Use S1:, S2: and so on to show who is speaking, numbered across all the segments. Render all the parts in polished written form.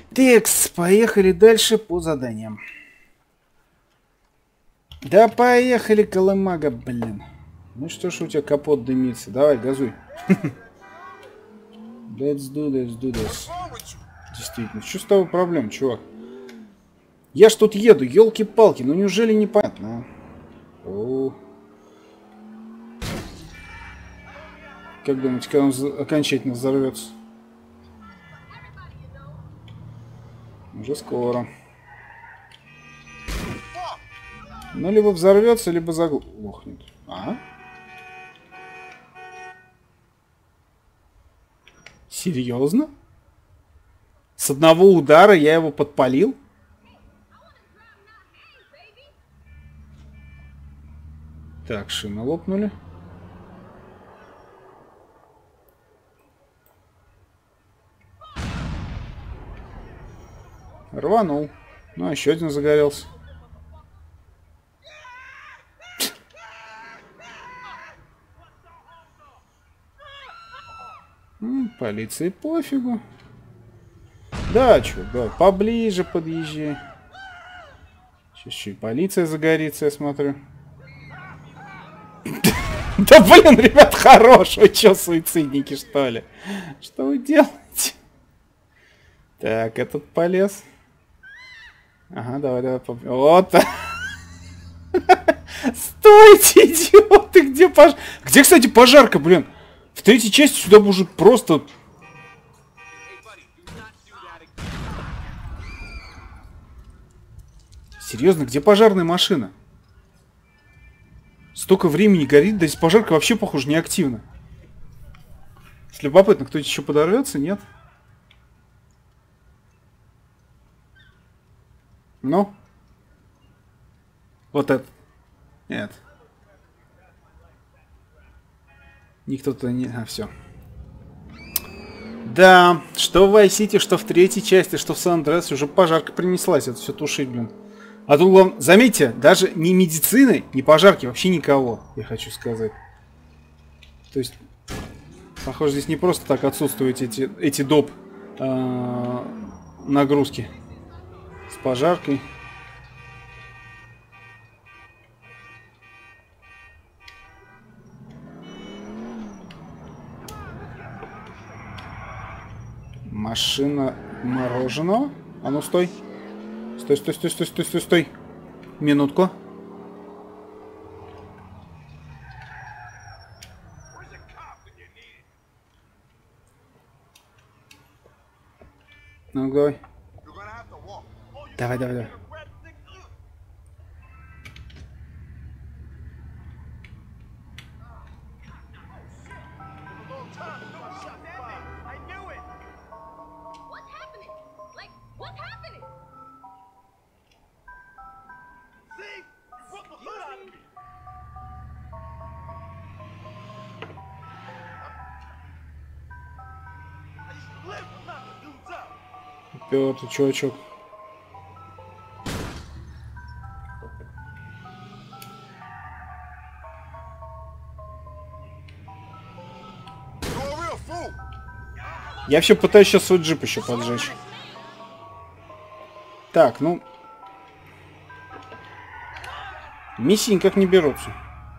S1: Текс, поехали дальше по заданиям. Да поехали, колымага, блин. Ну что ж у тебя капот дымится? Давай, газуй. Let's do this. Действительно, что с тобой проблем, чувак? Я ж тут еду, елки-палки, ну неужели непонятно? О. Как думаете, когда он окончательно взорвется? Уже скоро. Ну, либо взорвется, либо заглохнет. А? Серьезно? С одного удара я его подпалил? Так, шины лопнули. Рванул. Ну, еще один загорелся. Полиции пофигу. Да, чувак, давай поближе подъезжай. Сейчас еще и полиция загорится, я смотрю. Да блин, ребят, хорош. Вы что, суицидники, что ли? Что вы делаете? Так, этот полез. Ага, давай. Вот. Стойте, идиоты, где пожар? Где, кстати, пожарка, блин? В третьей части сюда бы уже просто... Серьезно, где пожарная машина? Столько времени горит, да здесь пожарка вообще, похоже, неактивна. Любопытно, кто-то еще подорвется, нет? Ну? Вот это. Нет. Никто-то не... А, все. Да, что в Vice City, что в третьей части, что в Сан-Андреасе уже пожарка принеслась. Это все тушить, блин. А тут, главное, заметьте, даже ни медицины, ни пожарки, вообще никого, я хочу сказать. То есть, похоже, здесь не просто так отсутствуют эти доп. Нагрузки с пожаркой. Машина мороженого. А ну стой. Стой. Минутку. Ну, давай. Давай. Пёртый чувачок. Я вообще пытаюсь сейчас свой джип еще поджечь. Так, ну... Миссии никак не берутся.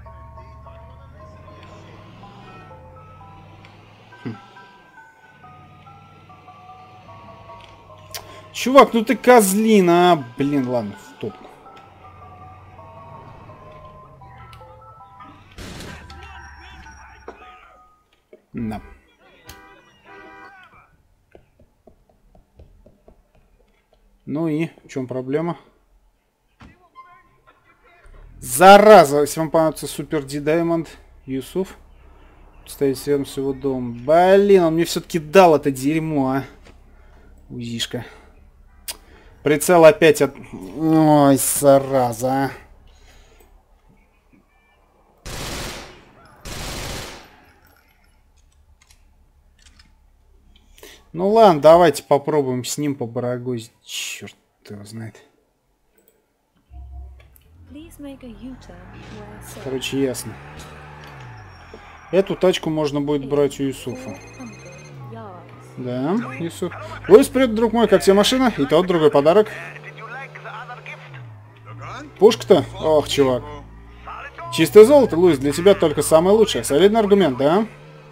S1: Чувак, ну ты козлина, а? Блин, ладно, в топку. Да. Ну и в чем проблема? Зараза! Если вам понадобится Супер Ди Даймонд, Юсуф, стоит рядом с его домом. Блин, он мне все-таки дал это дерьмо, а. Узишка. Прицел опять от... Ой, зараза, а. Ну ладно, давайте попробуем с ним побарагозить. Черт его знает. Короче, ясно. Эту тачку можно будет брать у Юсуфа. Да, Юсуф. Луис, привет, друг мой, как тебе машина? И тот, другой подарок. Пушка-то? Ох, чувак. Чистое золото, Луис, для тебя только самое лучшее. Солидный аргумент, да?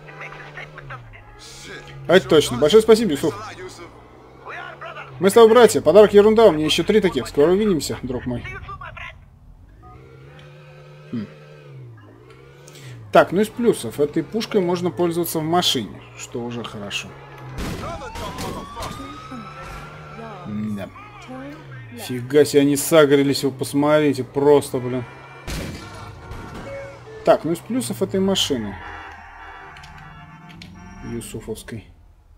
S1: Это точно. Большое спасибо, Юсуф. Мы с тобой братья. Подарок ерунда, у меня еще 3 таких. Скоро увидимся, друг мой. Так, ну из плюсов. Этой пушкой можно пользоваться в машине, что уже хорошо. Да. Фига себе, они сагрились, вы посмотрите, просто, блин. Так, ну из плюсов этой машины. Юсуфовской.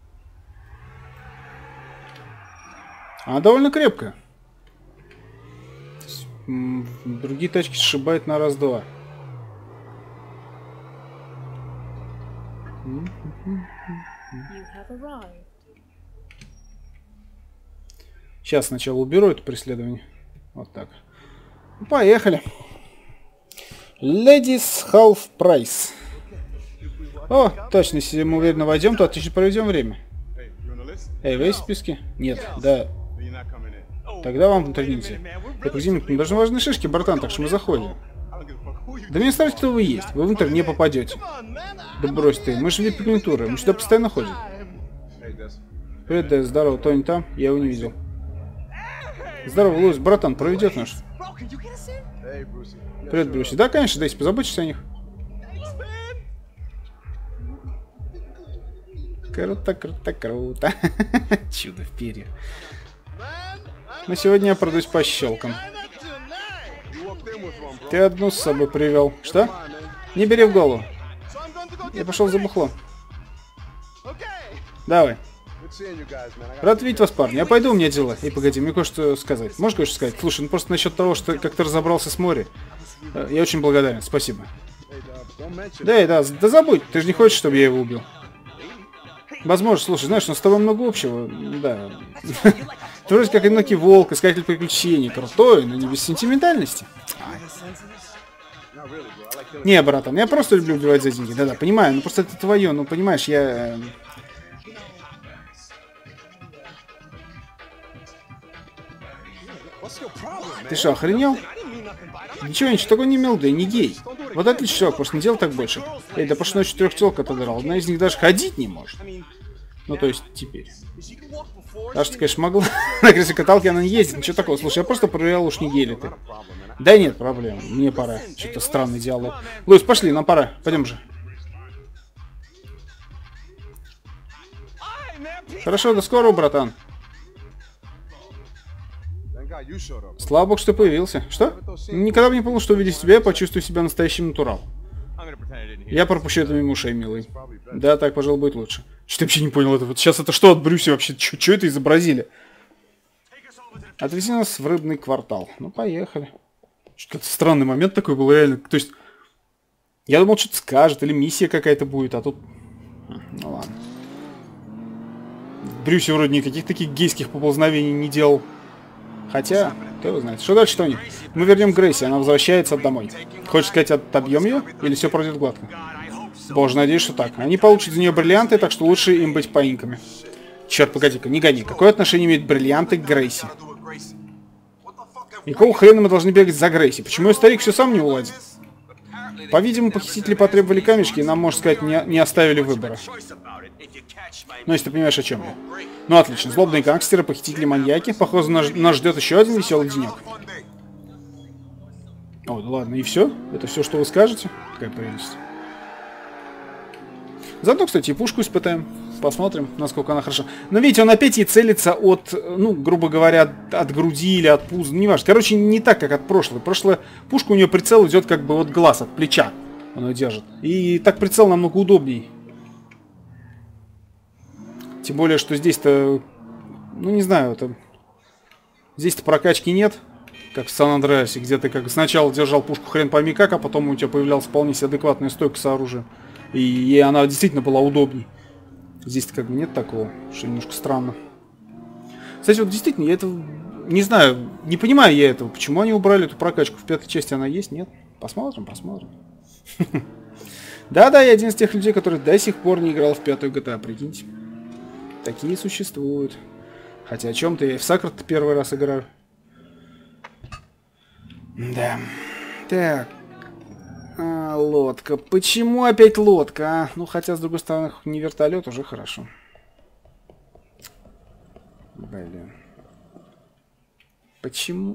S1: Она довольно крепкая. Другие тачки сшибают на раз-два. Сейчас сначала уберу это преследование. Вот так. Ну, поехали. Ladies Half Price. О, точно, если мы уверенно войдем, то отлично проведем время. Эй, вы есть в списке? Нет, да. Тогда вам внутрь нельзя. Так, мы должны важные шишки, братан, так что мы заходим. Да мне ставить, кто вы есть. Вы внутрь не попадете. Да брось ты, мы же вип-клиентура, мы сюда постоянно ходим. Привет, Дэс, здорово, Тони там? Я его не видел. Здорово, Луис, братан, проведет наш. Привет, Брюси. Да, конечно, Дэйси, позаботься о них. Круто, круто, круто. Чудо в перьях. Но сегодня я продусь по щелкам. Ты одну с собой привел. Что? Не бери в голову. Я пошел за бухло. Давай. Рад видеть вас, парни. Я пойду, у меня дела. И погоди, мне кое-что сказать. Можешь кое-что сказать? Слушай, ну просто насчет того, что как ты разобрался с морем. Я очень благодарен, спасибо. Да, забудь. Ты же не хочешь, чтобы я его убил? Возможно, слушай, знаешь, у нас с тобой много общего. Да. Ты вроде как одинокий волк, искатель приключений. Крутой, но не без сентиментальности. Не, братан, я просто люблю убивать за деньги. Да-да, понимаю, ну просто это твое, ну понимаешь, я... Ты что, охренел? Ничего такого не имел, да и не гей. Вот отлично, чувак, просто не делал так больше. Эй, да прошлой ночью 3 телок отодрал. Одна из них даже ходить не может. Ну, то есть, теперь. Даже ты, конечно, могла. На кресле-каталке она не ездит, ничего такого. Слушай, я просто проверял, уж не гей ли ты. Да нет проблем, мне пора. Что-то странный диалог. Луис, пошли, нам пора. Пойдем же. Хорошо, до скорого, братан. Слава богу, что появился. Что? Никогда бы не подумал, что увидев тебя, я почувствую себя настоящим натурал. Я пропущу это мимо ушей, милый. Да, так, пожалуй, будет лучше. Что-то вообще не понял этого. Сейчас это что от Брюси вообще? Что это изобразили? Отвези нас в рыбный квартал. Ну, поехали. Что-то странный момент такой был, реально. То есть, я думал, что-то скажет, или миссия какая-то будет, а тут... Ну, ладно. Брюси вроде никаких таких гейских поползновений не делал. Хотя, кто его знает. Что дальше, Тони? Мы вернем Грейси, она возвращается домой. Хочешь сказать, отобьем ее? Или все пройдет гладко? Боже, надеюсь, что так. Они получат за нее бриллианты, так что лучше им быть поинками. Черт, погоди-ка, не гони. Какое отношение имеют бриллианты к Грейси? И какого хрена мы должны бегать за Грейси? Почему ее старик все сам не уладит? По-видимому, похитители потребовали камешки, и нам, можно сказать, не оставили выбора. Ну, если ты понимаешь, о чем я. Ну, отлично. Злобные гангстеры, похитители, маньяки. Похоже, нас ждет еще один веселый денек. О, да ладно, и все? Это все, что вы скажете? Какая прелесть. Заодно, кстати, и пушку испытаем. Посмотрим, насколько она хороша. Но видите, он опять ей целится от, ну, грубо говоря, от груди или от пуза. Ну, не важно. Короче, не так, как от прошлой. Прошлая пушка у нее прицел идет как бы от глаз, от плеча. Он ее держит. И так прицел намного удобней. Тем более, что здесь-то, ну, не знаю, это... Здесь-то прокачки нет, как в Сан-Андреасе, где ты как сначала держал пушку хрен пойми как, а потом у тебя появлялась вполне себе адекватная стойка с оружием. И она действительно была удобней. Здесь-то как бы нет такого, что немножко странно. Кстати, вот действительно, я это не знаю, не понимаю я этого. Почему они убрали эту прокачку? В 5-й части она есть? Нет? Посмотрим, посмотрим. Да-да, я один из тех людей, который до сих пор не играл в 5-ю GTA, прикиньте. такие существуют. Хотя о чем-то я и в Сакрат первый раз играю. Да. Так. Лодка. Почему опять лодка, а? Ну, хотя, с другой стороны, не вертолет, уже хорошо. Блин. Почему?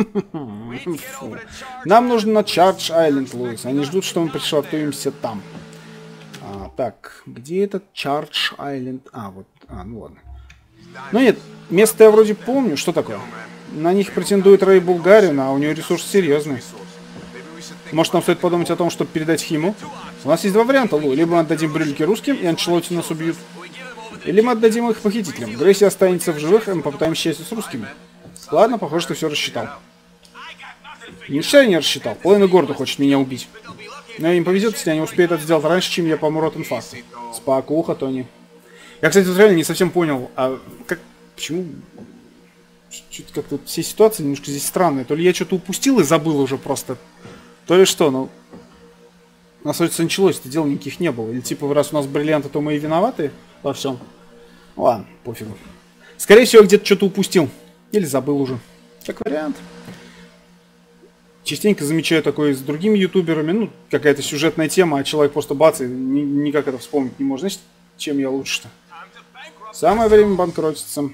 S1: Нам нужно на Чардж Айленд, Луис. Они ждут, что мы пришвартуемся там. Так, где этот Чардж Айленд? Вот. Ну ладно. Ну нет, место я вроде помню. Что такое? На них претендует Рэй Булгарин, а у него ресурсы серьезные. Может, нам стоит подумать о том, чтобы передать их ему? У нас есть два варианта, Лу. Либо мы отдадим брюльки русским, и Анчелотти нас убьют. Или мы отдадим их похитителям. Грейси останется в живых, и мы попытаемся счастье с русскими. Ладно, похоже, ты все рассчитал. Ничего я не рассчитал. Половина города хочет меня убить. Но им повезет, если они успеют это сделать раньше, чем я помру от инфаркта. Спокуха, Тони. Я, кстати, вот реально не совсем понял, почему... Чуть как-то все ситуации немножко здесь странные. То ли я что-то упустил и забыл уже просто, то ли что, ну... У нас вроде началось, это дело никаких не было. Или типа, раз у нас бриллианты, то мы и виноваты во всем. Ладно, пофигу. Скорее всего, где-то что-то упустил. Или забыл уже. Как вариант. Частенько замечаю такое с другими ютуберами. Ну, какая-то сюжетная тема, а человек просто бац, и никак это вспомнить не может. Значит, чем я лучше-то? Самое время банкротиться.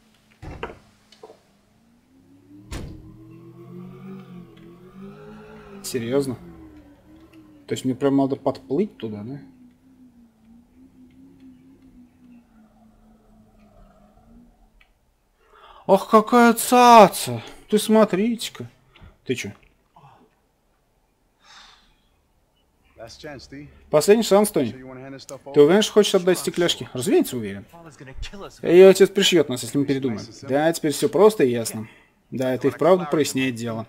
S1: Серьезно? То есть мне прям надо подплыть туда, да? Ах, какая цаца! Ты смотрите-ка. Ты чё? Последний шанс, Тони. Ты уверен, что хочешь отдать стекляшки? Разумеется, уверен. Ее отец пришьет нас, если мы передумаем. Да, теперь все просто и ясно. Да, это и вправду проясняет дело.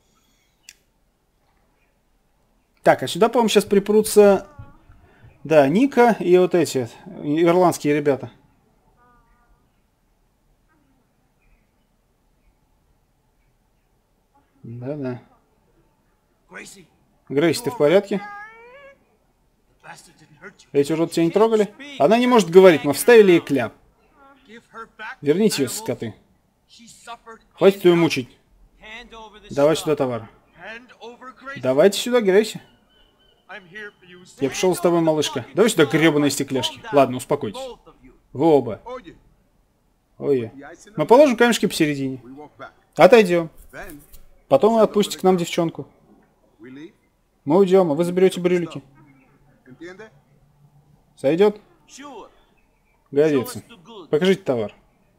S1: Так, а сюда, по-моему, сейчас припрутся... Да, Ника и вот эти ирландские ребята. Да-да. Грейси, ты в порядке? Эти уроды тебя не трогали? Она не может говорить, мы вставили ей кляп. Верните ее, скоты. Хватит ее мучить. Давай сюда товар. Давайте сюда, Грейси. Я пришел с тобой, малышка. Давай сюда гребаные стекляшки. Ладно, успокойтесь. Вы оба. Ой. Мы положим камешки посередине. Отойдем. Потом вы отпустите к нам девчонку. Мы уйдем, а вы заберете брюлики. Сойдет? Годится. Покажите товар.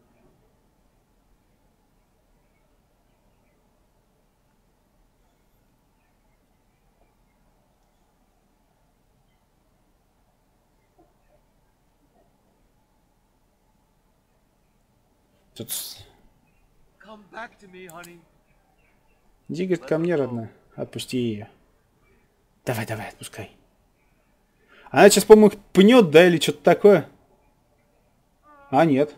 S1: Тут... Иди, говорит, ко мне, родная. Отпусти ее. Давай, давай, отпускай. Она сейчас, по-моему, их пнет, да, или что-то такое? А, нет.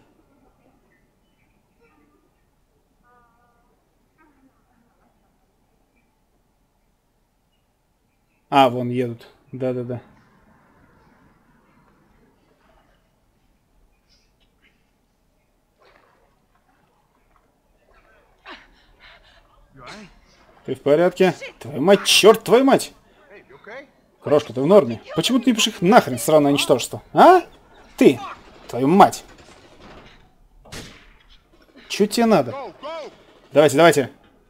S1: А, вон едут. Да-да-да. Ты в порядке? Твою мать, черт, твою мать! Крошка, ты в норме? Почему ты не пишешь их нахрен, сраное ничтожество? А? Ты! Твою мать! Чё тебе надо? Давайте, давайте!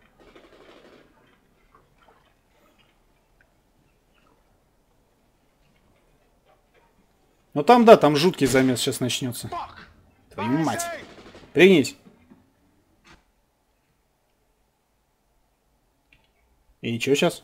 S1: Ну там, да, там жуткий замес сейчас начнется. Твою мать! Пригнись! И чё сейчас?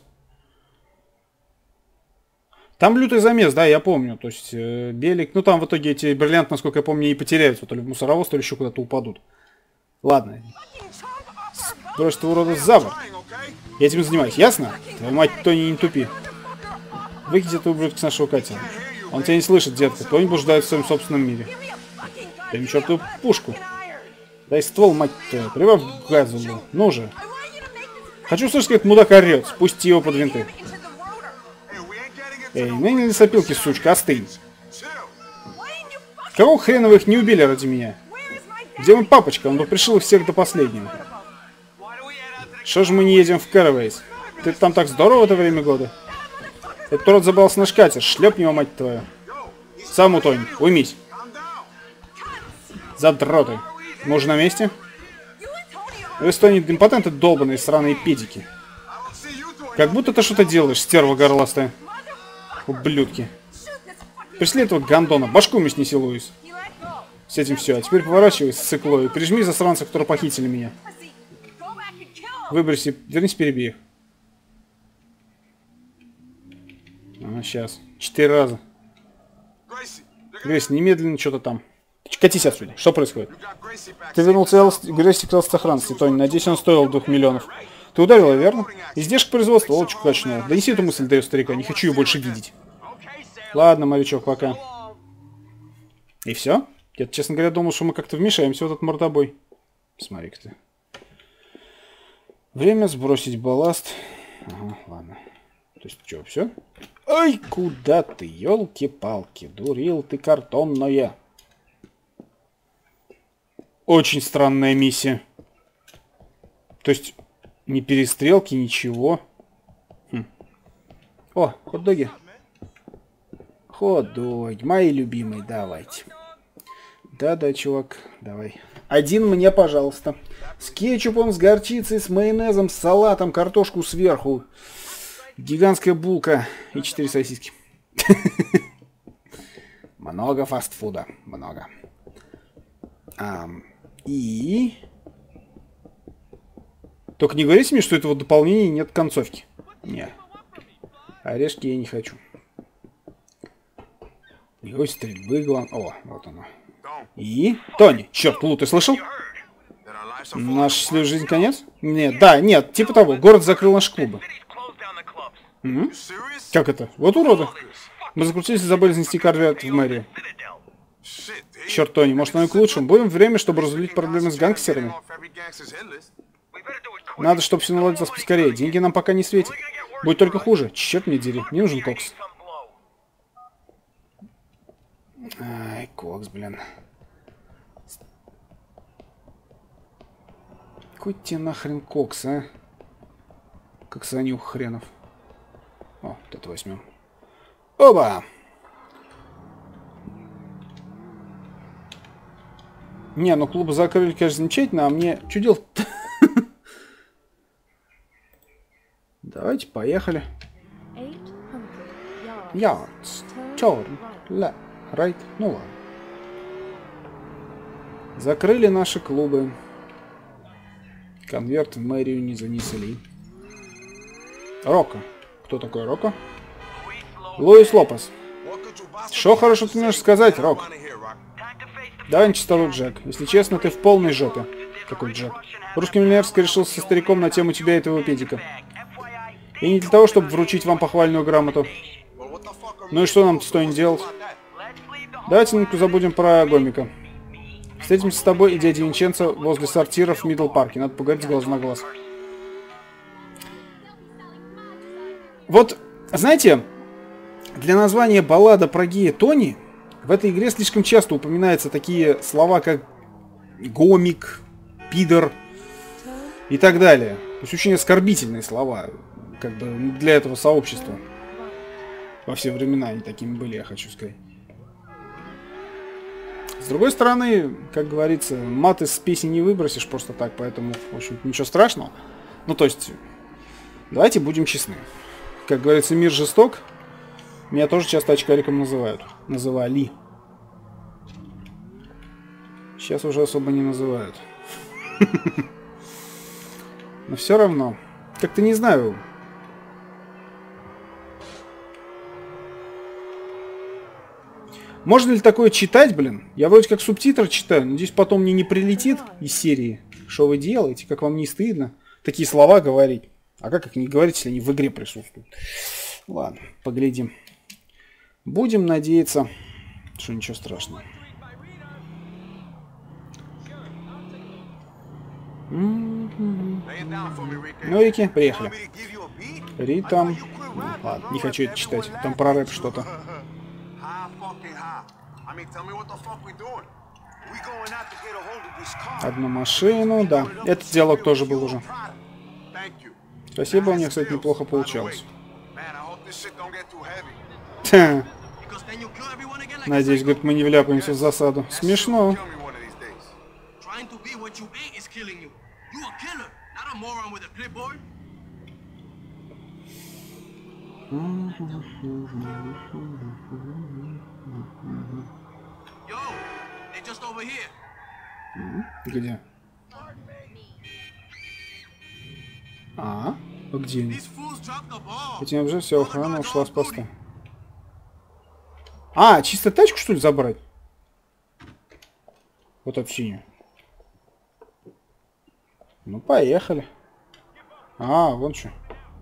S1: Там лютый замес, да, я помню. То есть, Белик... Ну, там в итоге эти бриллианты, насколько я помню, и потеряются. То ли в мусоровоз, то ли еще куда-то упадут. Ладно. Брось этого урода за борт. Я этим занимаюсь, ясно? Твою мать, Тони, не тупи. Выкинь это ублюдка с нашего катера. Он тебя не слышит, детка. Тони блуждает в своем собственном мире. Дай мне чертову пушку. Дай ствол, мать твою. Прибавь газу, блин. Ну же. Хочу слышать, как мудак орет. Спусти его под винты. Эй, ну не лесопилки, сучка, остынь. Кого хрена вы их не убили ради меня? Где мой папочка? Он бы пришел их всех до последнего. Что же мы не едем в Кэрвейс? Ты там так здорово в это время года? Этот урод забрался на шкатер. Шлеп его, мать твою. Сам утонет. Уймись. Задроты. Мы уже на месте? Вы стонет импотенты долбаные сраные педики. Как будто ты что-то делаешь, стерва горластая. Ублюдки. Пришли этого гандона. Башку мне снеси, Луис. С этим все. А теперь поворачивайся, сыкло, и прижми засранцев, которые похитили меня. Выброси. Вернись, перебей их. А, сейчас. 4 раза. Грейси, немедленно что-то там. Катись отсюда. Что происходит? Ты вернул Грейси к сохранности, Тони. Надеюсь, он стоил 2 миллионов. Ты ударила, верно? Издержка производства, лодочку качнула. Донеси эту мысль до ее старика. Не хочу ее больше видеть. Ладно, морячок, пока. И все? Я, честно говоря, думал, что мы как-то вмешаемся в этот мордобой. Смотри-ка ты. Время сбросить балласт. Ага, ладно. То есть, что, все? Ай, куда ты, елки-палки, дурил ты картонная. Очень странная миссия. То есть, ни перестрелки, ничего. Хм. О, хот-доги. Хот-доги, мои любимые, давайте. Да-да, чувак, давай. Один мне, пожалуйста. С кетчупом, с горчицей, с майонезом, с салатом, картошку сверху. Гигантская булка и 4 сосиски. Много фастфуда, много. И... Только не говорите мне, что этого дополнения нет концовки. Не. Орешки я не хочу. Его стрельбы, главное. О, вот оно. И... Тони, черт, Лу, ты слышал? Наш счастливый жизнь конец? Нет, да, нет, типа того. Город закрыл наши клубы. Угу. Как это? Вот уроды. Мы закрутились и забыли занести корвет в мэрию. Черт, Тони, может, оно и к лучшему. Будем время, чтобы разрулить проблемы с гангстерами. Надо, чтобы все наладилось поскорее. Деньги нам пока не светят. Будет только хуже. Черт мне дери. Мне нужен кокс. Ай, кокс, блин. Какой тебе нахрен кокс, а? Коксанюх хренов. О, вот это возьмем. Оба! Не, ну клубы закрыли, конечно, замечательно, а мне... Что делать-то? Давайте, поехали. Yards. Turn. Left. Right. Ну ладно. Закрыли наши клубы. Конверт в мэрию не занесли. Рока. Кто такой Рока? Луис Лопес. Что хорошо ты можешь сказать, Рок? Давай на чистоту, Джек. Если честно, ты в полной жопе. Какой Джек? Русский миллионерский решил со стариком на тему тебя и твоего педика. И не для того, чтобы вручить вам похвальную грамоту. Ну и что нам стоит делать? Давайте минутку забудем про Гомика. Встретимся с тобой и дядей Винченцо возле сортира в Мидл-парке. Надо поговорить с глазу на глаз. Вот, знаете, для названия баллада про гея Тони в этой игре слишком часто упоминаются такие слова, как гомик, пидор и так далее. То есть очень оскорбительные слова, как бы для этого сообщества. Во все времена они такими были, я хочу сказать. С другой стороны, как говорится, мат из песни не выбросишь просто так, поэтому, в общем, ничего страшного. Ну, то есть, давайте будем честны. Как говорится, мир жесток. Меня тоже часто очкариком называют. Называли. Сейчас уже особо не называют. Но все равно. Как-то не знаю. Можно ли такое читать, блин? Я вроде как субтитры читаю. Надеюсь, потом мне не прилетит из серии. Что вы делаете? Как вам не стыдно? Такие слова говорить. А как их не говорить, если они в игре присутствуют? Ладно, поглядим. Будем надеяться, что ничего страшного. Ну, Рики, приехали. Ритам. Ладно, не хочу это читать. Там про рэп что-то. Одну машину, да. Этот диалог тоже был уже. Спасибо, у меня, кстати, неплохо получалось. Надеюсь, говорит, мы не вляпаемся в засаду. Смешно. Где? А? Где они? Этим уже вся охрана ушла с поста. А, чисто тачку, что ли, забрать? Вот эту синюю. Ну, поехали. А, вон что.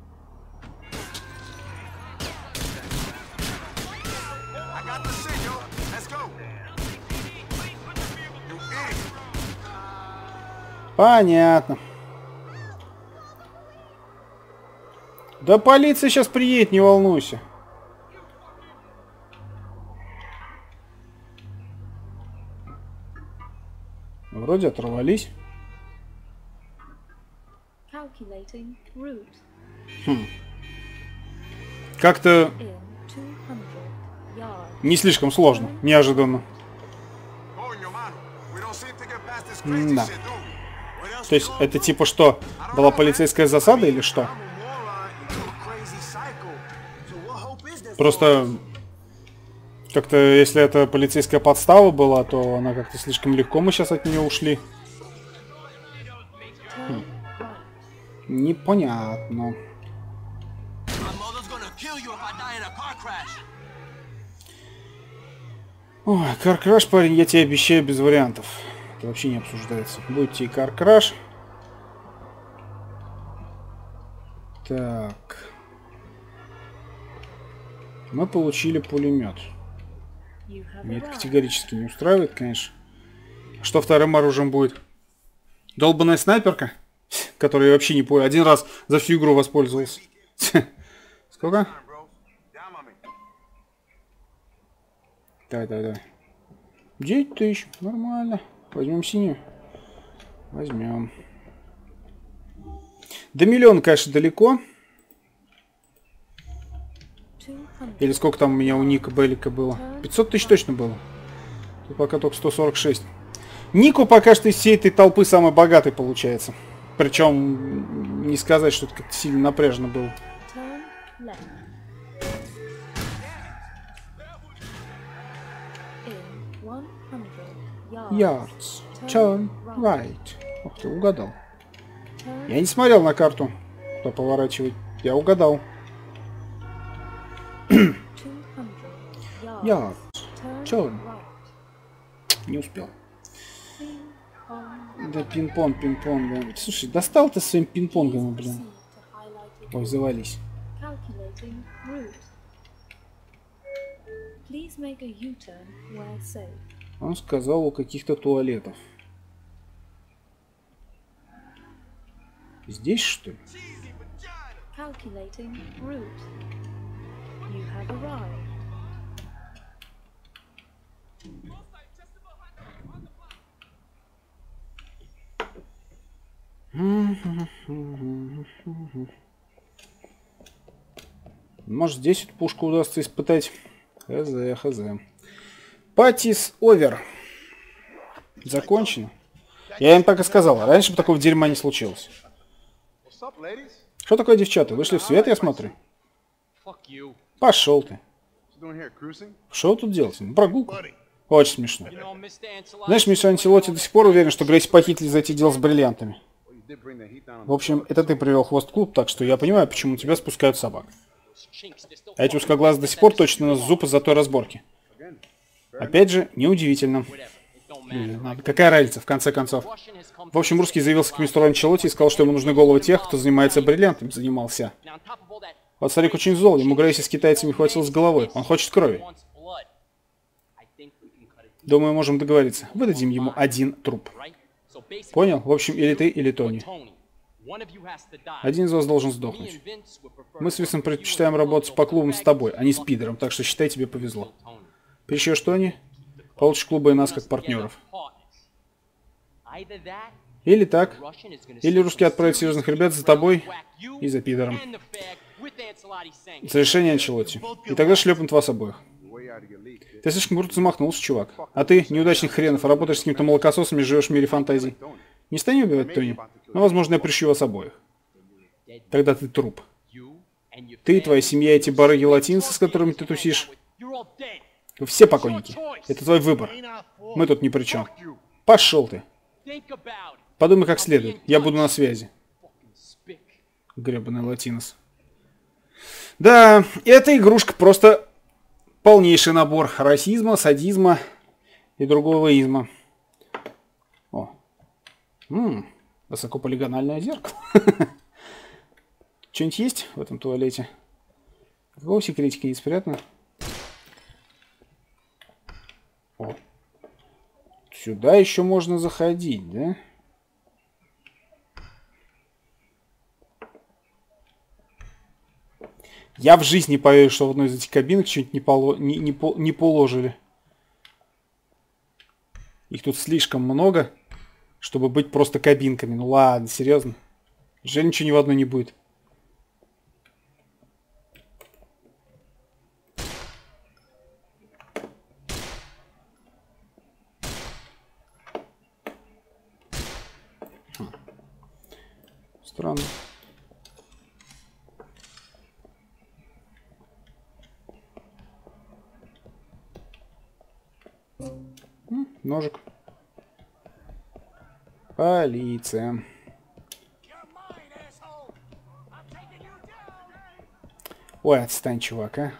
S1: Понятно. Да полиция сейчас приедет, не волнуйся. Вроде оторвались. Как-то не слишком сложно, неожиданно. Да. То есть это типа что? Была полицейская засада или что? Просто как-то, если это полицейская подстава была, то она как-то слишком легко мы сейчас от нее ушли. Непонятно. Ой, каркраш, парень, я тебе обещаю без вариантов. Это вообще не обсуждается. Будьте и каркраш. Так. Мы получили пулемет. Меня это категорически не устраивает, конечно. Что вторым оружием будет? Долбаная снайперка? Которую я вообще не понял. Один раз за всю игру воспользовался. Сколько? Давай. 9 тысяч. Нормально. Возьмем синюю. Возьмем. До миллиона, конечно, далеко. Или сколько там у меня у Ника Беллика было? 500 тысяч точно было. Тут пока только 146. Нику пока что из всей этой толпы самый богатый получается. Причем не сказать, что это как-то сильно напряжно было. Yards. Turn right. Ух ты, угадал. Я не смотрел на карту, кто поворачивает. Я угадал. Yards. Turn. Не успел. Да пинг-понг, да. Слушай, достал ты своим пинг-понгом, блин. Ой, завались. Он сказал у каких-то туалетов. Здесь, что ли? Может, здесь эту пушку удастся испытать. Хз. Патис овер. Закончено. Я им так и сказал. Раньше бы такого дерьма не случилось. Что такое, девчата? Вышли в свет, я смотрю? Пошел ты. Что тут делать? Прогулку? Очень смешно. Знаешь, мистер Антилоти до сих пор уверен, что Грейси похитили за эти дела с бриллиантами. В общем, это ты привел хвост-клуб, так что я понимаю, почему тебя спускают собак. А эти узкоглазые до сих пор точно нас зубы за той разборки. Опять же, неудивительно. Какая разница, в конце концов. В общем, русский заявился к мистеру Анчелотти и сказал, что ему нужны головы тех, кто занимается бриллиантами. Занимался. Вот старик очень зол, ему Грейси с китайцами хватило с головы. Он хочет крови. Думаю, можем договориться. Выдадим ему один труп. Понял? В общем, или ты, или Тони. Один из вас должен сдохнуть. Мы с Висом предпочитаем работать по клубам с тобой, а не с Пидором, так что считай, тебе повезло. Прищешь, Тони? Получишь клуба и нас как партнеров. Или так. Или русские отправят серьезных ребят за тобой и за пидором. За решение Анчелотти. И тогда шлепнут вас обоих. Ты слишком круто замахнулся, чувак. А ты, неудачник хренов, работаешь с каким-то молокососом и живешь в мире фантазий. Не стань убивать Тони. Но, возможно, я прищу вас обоих. Тогда ты труп. Ты, твоя семья, эти барыги-латинцы, с которыми ты тусишь. Вы все покойники. Это твой выбор. Мы тут ни при чем. Пошел ты. Подумай как следует. Я буду на связи. Гребаный латинос. Да, эта игрушка просто полнейший набор расизма, садизма и другого изма. О. Высокополигональное зеркало. Что-нибудь есть в этом туалете? Какого секретика не спрятано? О. Сюда еще можно заходить, да? Я в жизни не поверю, что в одной из этих кабинок что-нибудь не положили. Их тут слишком много, чтобы быть просто кабинками. Ну ладно, серьезно. Жаль, ничего ни в одной не будет. Странно. Ножик. Полиция. Ой, отстань, чувак, а.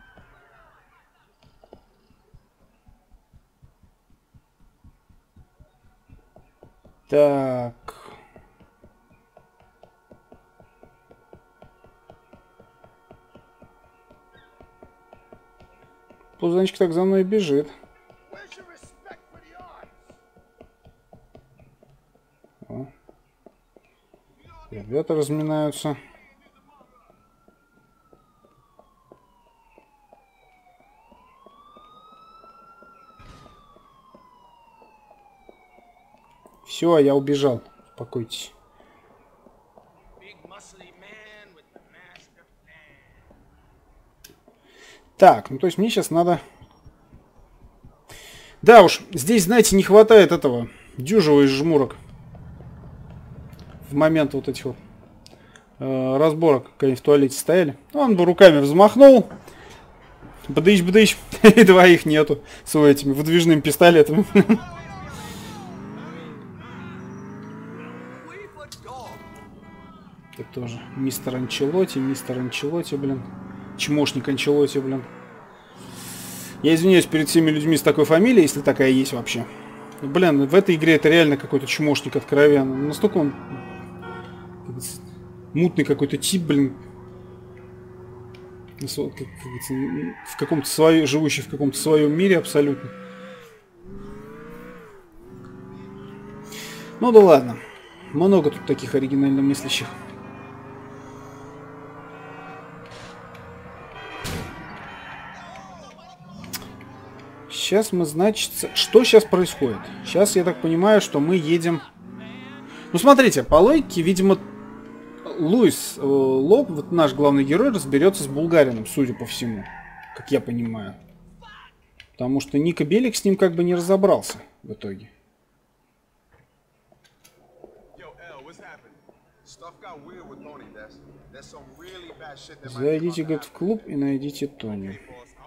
S1: Так. Пузанчик так за мной бежит. О. Ребята разминаются. Все, я убежал. Успокойтесь. Так, ну то есть мне сейчас надо... Да уж, здесь, знаете, не хватает этого дюжего из жмурок. В момент вот этих вот разборок, когда они в туалете стояли. Он бы руками взмахнул. Бдыщ-бдыщ. И двоих нету с этими выдвижными пистолетами. Это тоже мистер Анчелотти, блин. Чмошник Анчелотти, блин. Я извиняюсь перед всеми людьми с такой фамилией, если такая есть вообще. Блин, в этой игре это реально какой-то чмошник откровенно. Настолько он мутный какой-то тип, блин. В каком-то своем, живущий в каком-то своем мире абсолютно. Ну да ладно. Много тут таких оригинально мыслящих. Сейчас мы, значит... Что сейчас происходит? Сейчас, я так понимаю, что мы едем... Ну, смотрите, по логике, видимо, Луис Лоб, вот наш главный герой, разберется с булгарином, судя по всему. Как я понимаю. Потому что Ника Белик с ним как бы не разобрался в итоге. Зайдите, говорит, в клуб и найдите Тони.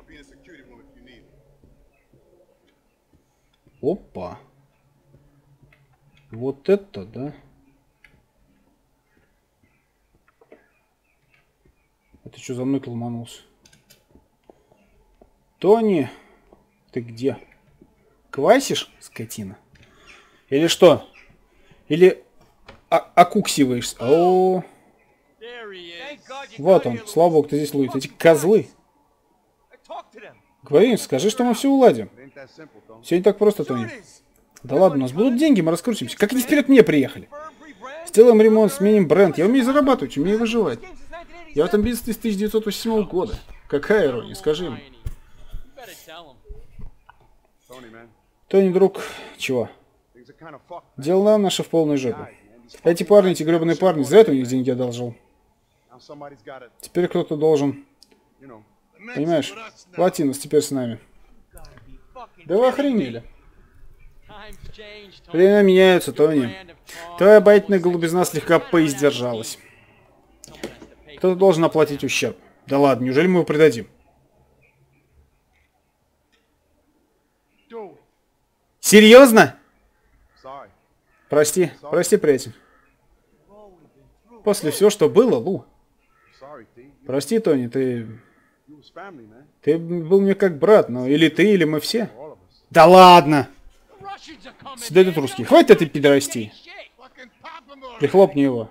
S1: Опа. Вот это, да? Это что за мной ломанулся? Тони, ты где? Квасишь, скотина? Или что? Или окуксиваешься? О, вот он, слава богу, ты здесь ловит. Эти козлы. Говори, скажи, что мы все уладим. Все не так просто, Тони. Да ладно, у нас будут деньги, мы раскрутимся. Как они вперед мне приехали? Сделаем ремонт, сменим бренд. Я умею зарабатывать, умею выживать. Я в этом бизнесе с 1987 года. Какая ирония, скажи ему. Тони, друг, чего? Дела наши в полной жопе. Эти парни, эти гребаные парни, зря ты у них деньги одолжил. Теперь кто-то должен. Понимаешь? Латинос теперь с нами. Да вы охренели. Времена меняются, Тони. Твоя обаятельная голубизна слегка поиздержалась. Кто-то должен оплатить ущерб. Да ладно, неужели мы его предадим? Серьезно? Прости, приятель. После всего, что было, Лу. Прости, Тони, ты был мне как брат, но или ты, или мы все. Да ладно! Сюда идут русские. Хватит этой пидорасти. Прихлопни его.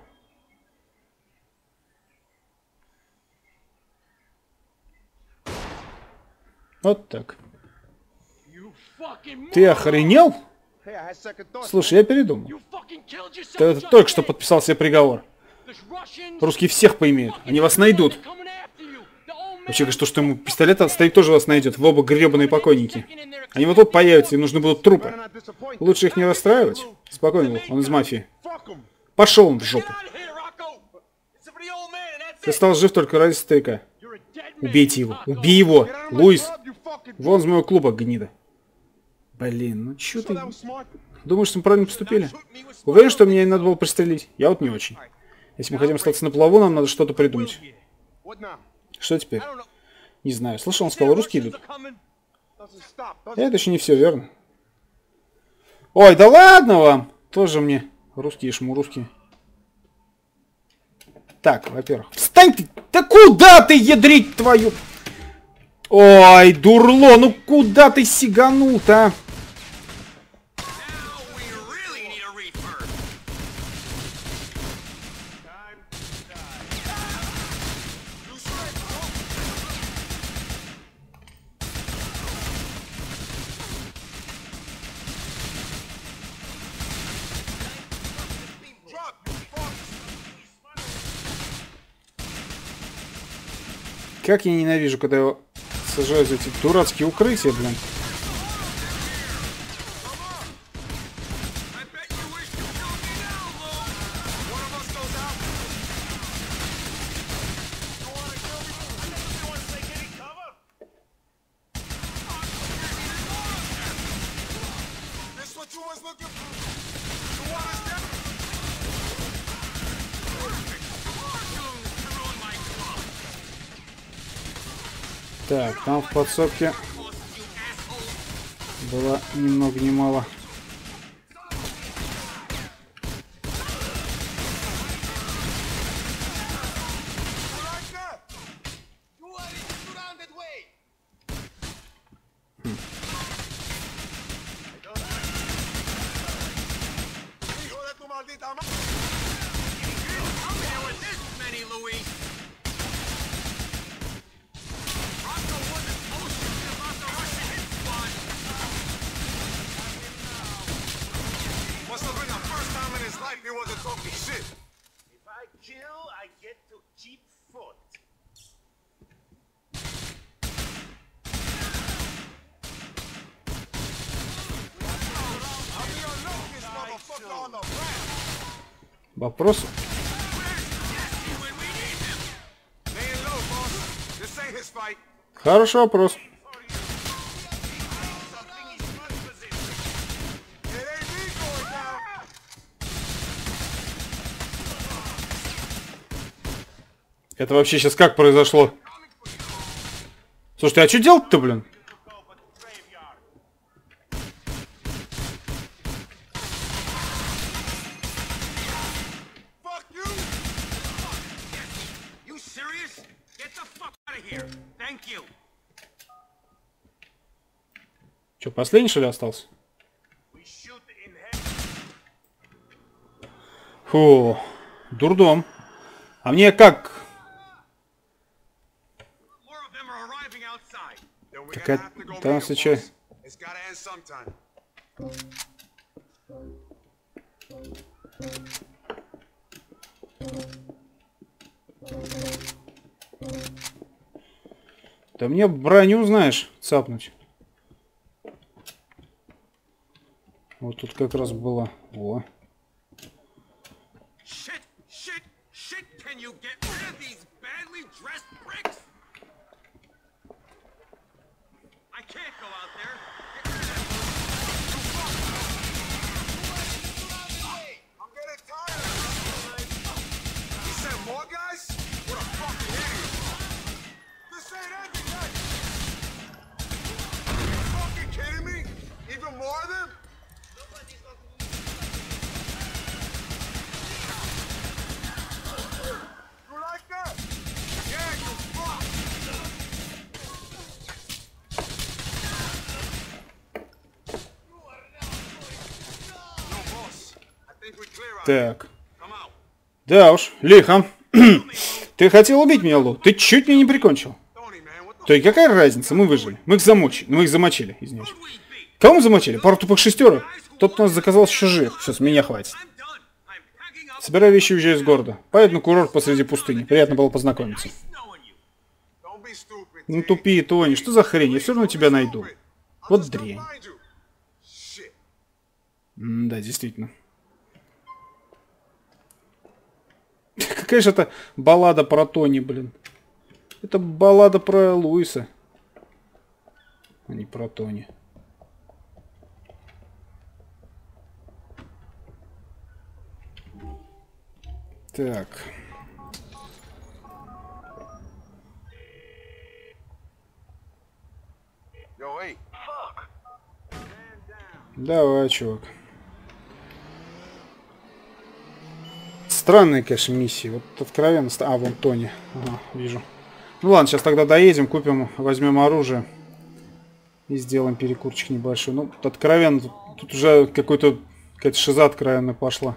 S1: Вот так. Ты охренел? Слушай, я передумал. Ты только что подписал себе приговор. Русские всех поимеют. Они вас найдут. Вообще, что ему пистолет стоит, тоже вас найдет. Вы оба гребаные покойники. Они вот тут появятся, им нужны будут трупы. Лучше их не расстраивать. Спокойно, он из мафии. Пошел он в жопу. Ты стал жив только ради стейка. Убейте его. Убей его. Луис. Вон из моего клуба, гнида. Блин, ну чё ты... Думаешь, что мы правильно поступили? Уверен, что меня не надо было пристрелить? Я вот не очень. Если мы хотим остаться на плаву, нам надо что-то придумать. Что теперь? Не знаю. Слышал, он сказал, русские идут. Это еще не все, верно? Ой, да ладно вам! Тоже мне русские шмурусские. Так, во-первых. Встань ты! Да куда ты, ядрить твою? Ой, дурло, ну куда ты сиганул-то, а? Как я ненавижу, когда его сажают в эти дурацкие укрытия, блин. Так, там в подсобке было ни много ни мало. Вопрос? Хороший вопрос. Это вообще сейчас как произошло? Слушайте, а что делать-то, блин? Что, последний, что ли, остался? Фу, дурдом. А мне как? Так это там сейчас. Да мне броню, знаешь, цапнуть. Вот тут как раз было. О. Так. Да уж, лихо. Ты хотел убить меня, Лу? Ты чуть меня не прикончил. То и какая разница? Мы выжили. Мы их замочили. Мы их замочили, извиняюсь. Кого мы замочили? Пару тупых шестерок? Тот нас заказал еще жив. Все, с меня хватит. Собирай вещи и уезжай из города. Поеду на курорт посреди пустыни. Приятно было познакомиться. Ну тупи, Тони, что за хрень? Я все равно тебя найду. Вот дрянь. Да, действительно. Какая же это баллада про Тони, блин. Это баллада про Луиса, а не про Тони. Так. Давай, чувак. Странные, конечно, миссии. Вот откровенно... А, вон Тони. Ага, вижу. Ну ладно, сейчас тогда доедем, купим, возьмем оружие. И сделаем перекурчик небольшой. Ну, откровенно, тут уже какая-то шиза откровенно пошла.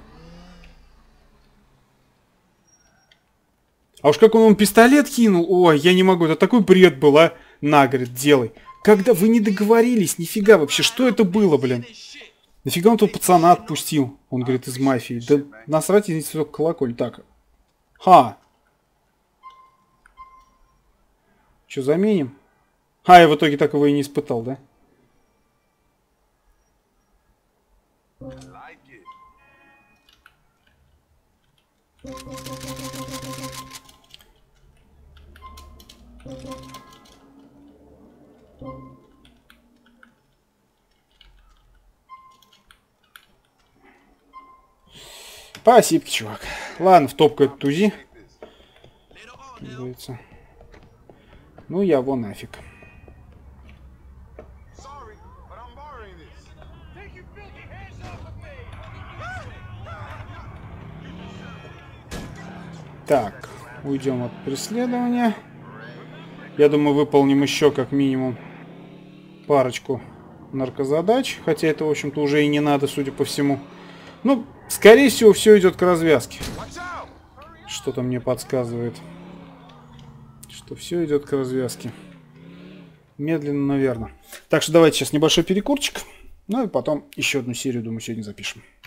S1: А уж как он пистолет кинул. Ой, я не могу, это такой бред был, а. На, говорит, делай. Когда вы не договорились, нифига вообще, что это было, блин? Нафига он того пацана отпустил? Он говорит, из мафии. Да насрать, извините, только колоколь. Так. Ха. Что, заменим? А, я в итоге так его и не испытал, да? Спасибо, чувак. Ладно, в топку эту тузи. Ну, я вон нафиг. Так, уйдем от преследования. Я думаю, выполним еще как минимум парочку наркозадач. Хотя это, в общем-то, уже и не надо, судя по всему. Ну, скорее всего, все идет к развязке. Что-то мне подсказывает, что все идет к развязке. Медленно, наверное. Так что давайте сейчас небольшой перекурчик. Ну и потом еще одну серию, думаю, сегодня запишем.